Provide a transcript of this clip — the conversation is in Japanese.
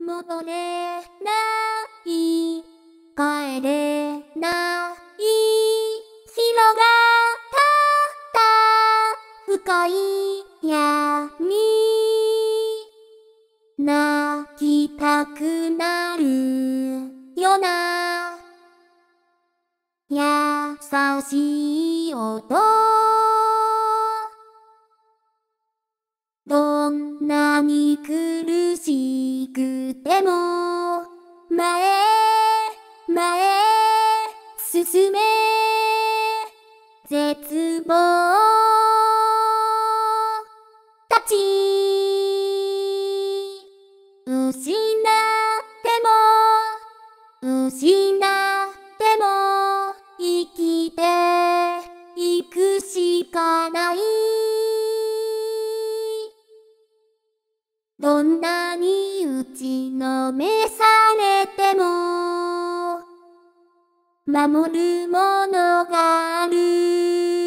戻れない帰れない広がった深い闇泣きたくなるような優しい音どんなに苦しくても前進め絶望たち失っても生きていくしかないどんなに打ちのめされても守るものがある